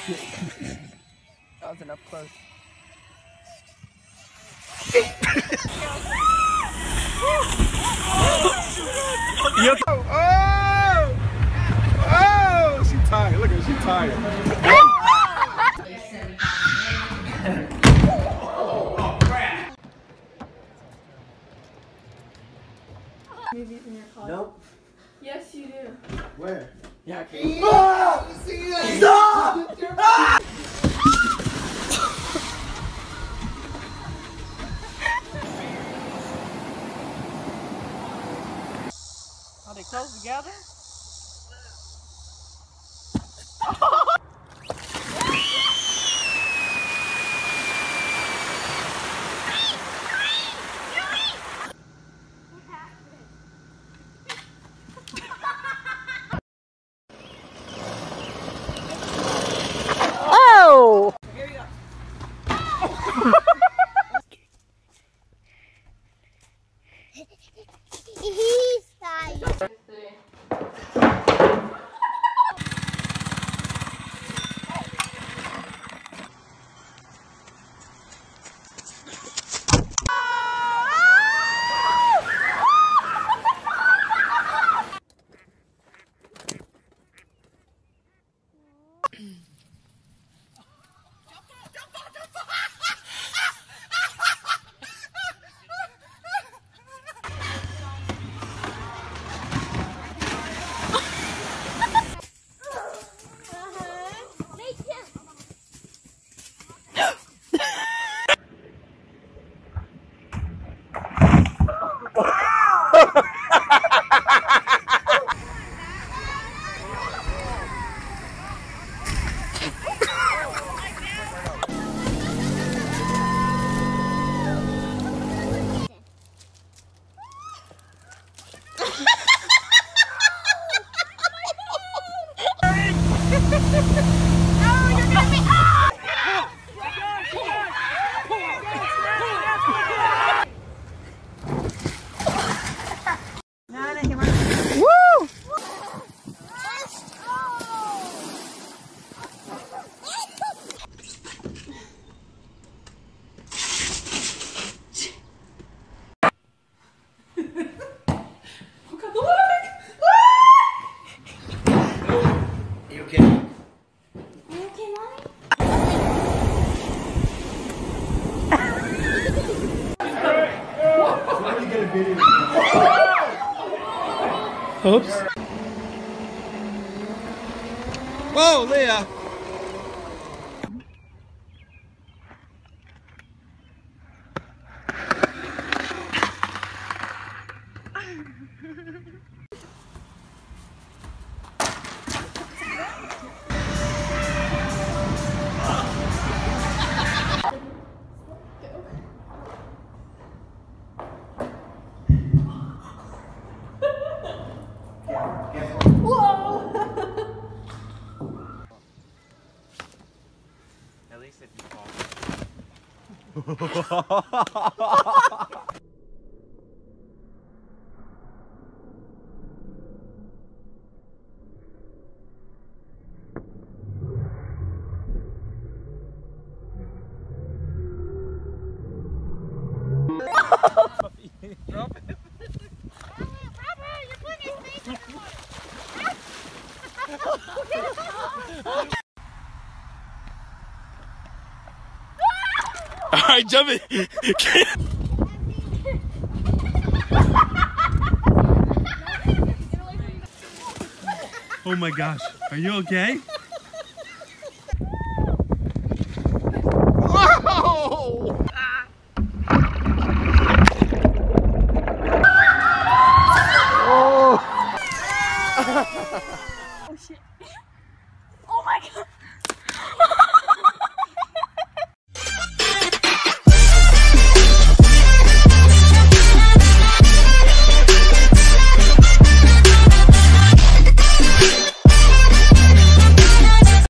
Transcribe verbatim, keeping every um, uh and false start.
That wasn't up close. You okay? Oh! Oh! She tired. Look at her. She tired. Oh, crap. Maybe in your car. Nope. Yes, you do. Where? Yeah, I can't. Oh! Stop! Ah! Are they close together? Oh! Here we go. He's tired. Oops. Whoa, Leah. At least if you fall. Drop it. All right, jump it. Oh my gosh, are you okay? Whoa! Oh shit. Oh my god.